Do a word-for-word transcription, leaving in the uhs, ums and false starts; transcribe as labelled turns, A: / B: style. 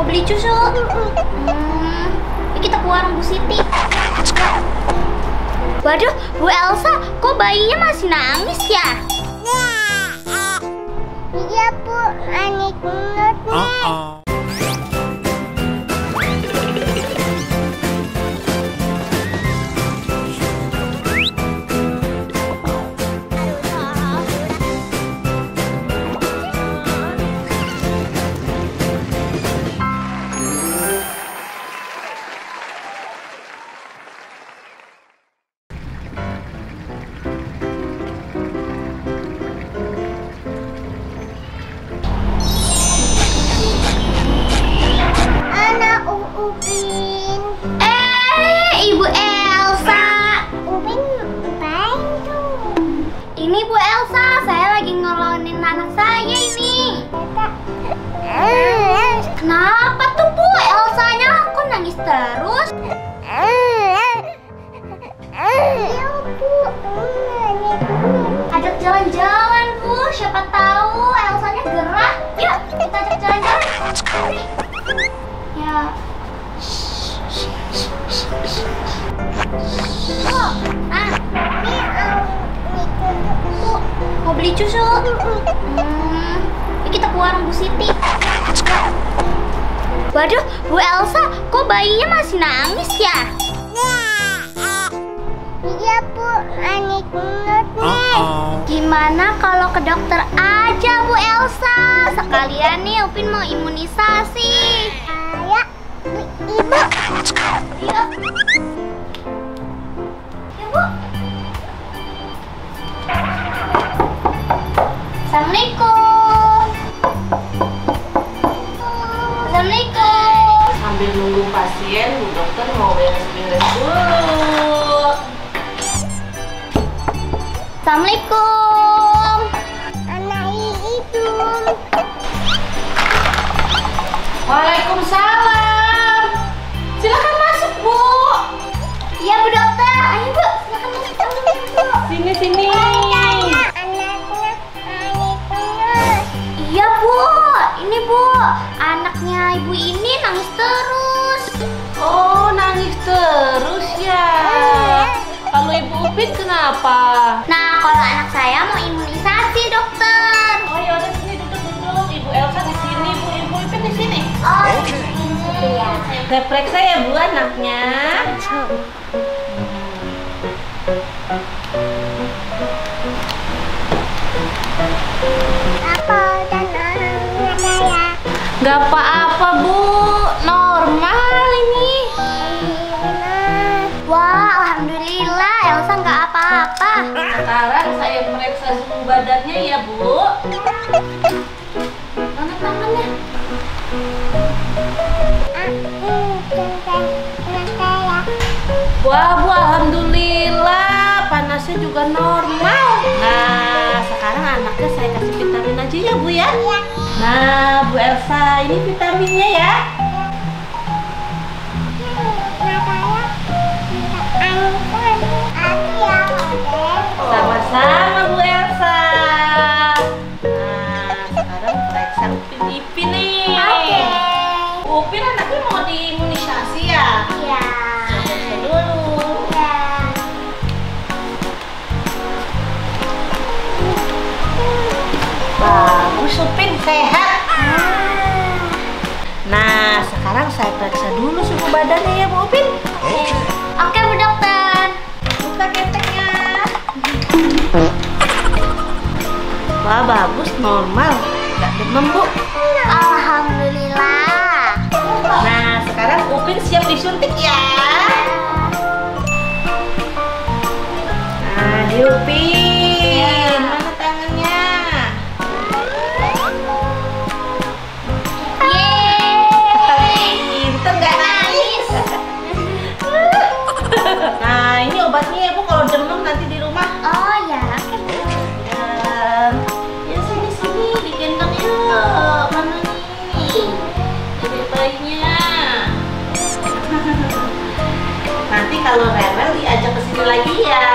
A: Mau beli susu? Hmm, yuk kita ke warung Bu Siti. Waduh, Bu Elsa, kok bayinya masih nangis ya?
B: Iya Bu, anik nut nih. Upin.
A: Eh, Ibu Elsa.
B: Upin ngapain tuh?
A: Ini Bu Elsa, saya lagi ngelonin anak saya ini. Kenapa tuh Bu Elsanya? Kok nangis terus?
B: Iya Bu,
A: Ajak jalan-jalan Bu, siapa tahu Elsanya gerah. Yuk, kita ajak jalan-jalan. Ya. Oh, ah,
B: ini
A: Bu, mau beli susu? Hmm, yuk kita ke warung Bu Siti. Waduh, Bu Elsa, kok bayinya masih nangis ya?
B: Iya Bu, anik nut nih.
A: Gimana kalau ke dokter aja Bu Elsa? Sekalian nih Upin mau imunisasi.
B: Ayo, Ibu.
A: Yuk. Ibu. Assalamualaikum. Assalamualaikum.
C: Sambil nunggu pasien, Bu Dokter mau beres-beres dulu.
A: Assalamualaikum.
B: Anak Ibu.
C: Waalaikumsalam. Silakan masuk, Bu.
A: Iya Bu Dokter. Ayo Bu, silakan masuk Bu.
C: Sini sini.
B: Anaknya anik nut.
A: Iya Bu, ini Bu, anaknya Ibu ini nangis terus.
C: Oh, nangis terus ya. Kalau Ibu Upin kenapa?
A: Nah, kalau anak saya mau imunisasi dokter.
C: Oh ya udah sini duduk-duduk. Ibu Elsa di sini, Bu. Ibu Upin di sini.
A: Oh, ini ya.
C: Saya periksa ya Bu anaknya.
B: Apa dan orangnya saya?
C: Gak apa-apa Bu, normal ini.
A: Wah, alhamdulillah Elsa nggak apa-apa.
C: Sekarang saya periksa suhu badannya ya Bu. Mana tangannya? Wah Bu, alhamdulillah panasnya juga normal. Nah, sekarang anaknya saya kasih vitamin aja ya Bu ya. Nah Bu Elsa, ini vitaminnya ya. Sama-sama Bu Elsa. Nah, sekarang periksa Upin Ipin nih.
A: Oke.
C: Upin anaknya mau diimunisasi ya?
A: Iya.
C: Periksa dulu.
A: Iya.
C: Bagus Upin, sehat. Nah, sekarang saya periksa dulu suhu badannya ya Bu Upin.
A: Oke Bu Dokter.
C: Buka keteknya. Wah, bagus, normal. Nggak demam Bu.
A: Alhamdulillah.
C: Nah, sekarang Upin siap disuntik ya. Nah, di Upin. Mana tangannya?
A: Yeay.
C: Pinter nggak nangis? Nah, ini obatnya ya Bu kalau demam nanti di rumah.
A: Oh ya.
C: Dan ya sini sini digendong yuk. Mana nih? Dede bayinya. Nanti kalau rewel diajak ke sini lagi ya.